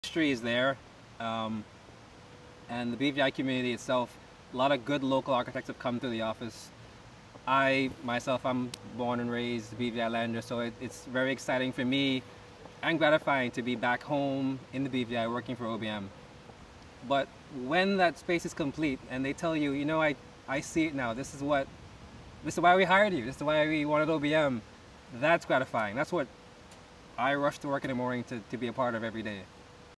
History is there, and the BVI community itself, a lot of good local architects have come through the office. I'm born and raised BVI lander, so it's very exciting for me and gratifying to be back home in the BVI working for OBM. But when that space is complete and they tell you, you know, I see it now, this is why we hired you, this is why we wanted OBM, that's gratifying. That's what I rush to work in the morning to be a part of every day.